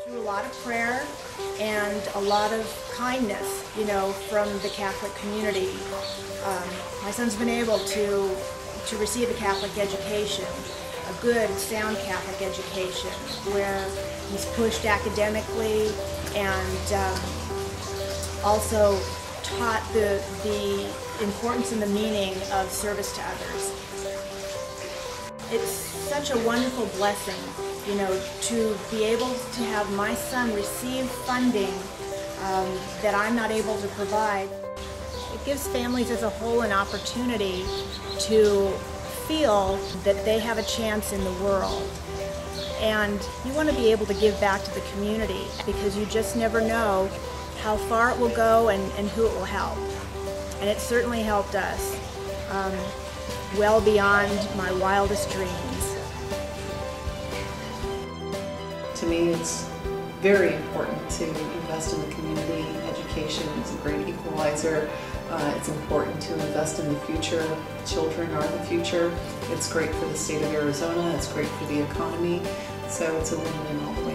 Through a lot of prayer and a lot of kindness, from the Catholic community, my son's been able to receive a Catholic education, a good, sound Catholic education, where he's pushed academically and also taught the importance and the meaning of service to others. It's such a wonderful blessing, to be able to have my son receive funding that I'm not able to provide. It gives families as a whole an opportunity to feel that they have a chance in the world. And you want to be able to give back to the community because you just never know how far it will go and who it will help. And it certainly helped us, well beyond my wildest dreams. To me, it's very important to invest in the community. Education is a great equalizer. It's important to invest in the future. Children are the future. It's great for the state of Arizona. It's great for the economy. So it's a win-win all the way.